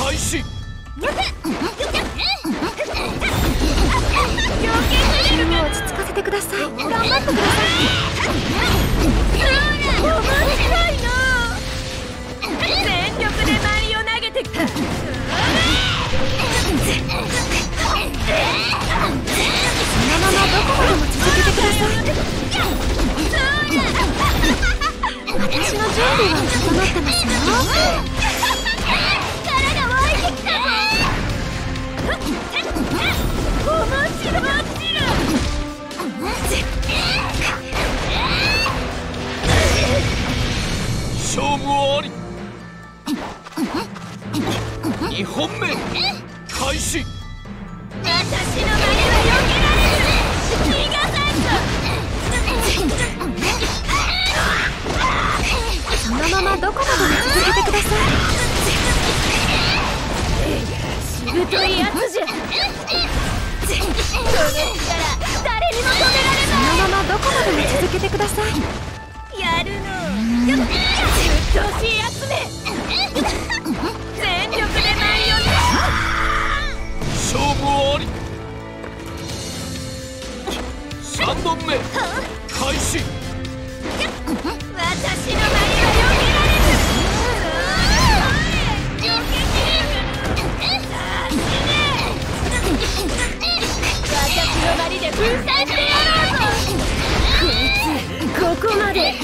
開始。 気を落ち着かせてください。頑張ってください。面白いの。全力で舞を投げてきた。そのままどこまでも続けてください。私の準備は整ってますよ。体湧いてきたぞ。面白い。 勝負あり。2本目開始。 私の舞は避けられる。逃がさんぞ。そのままどこまでも続けてください。しぶといやつじゃ。この力誰にも止められない。そのままどこまでも続けてください。やるの。うっとうしいやつめ。全力で舞を勝負あり。3本目開始。 私の舞は避けられる。私の舞で粉砕してやろうぞ。こいつここまで。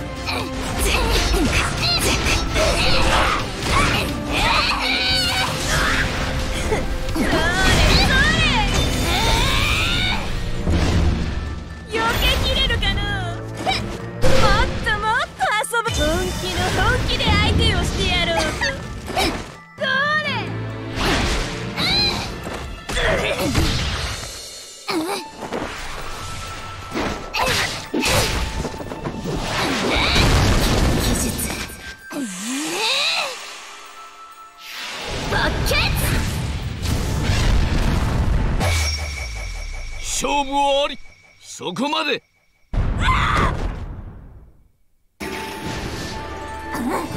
避けきれるかな。もっともっと遊ぶ。本気で相手をしてやろうぞ。それ。技術。バケツ。 勝負あり。そこまで。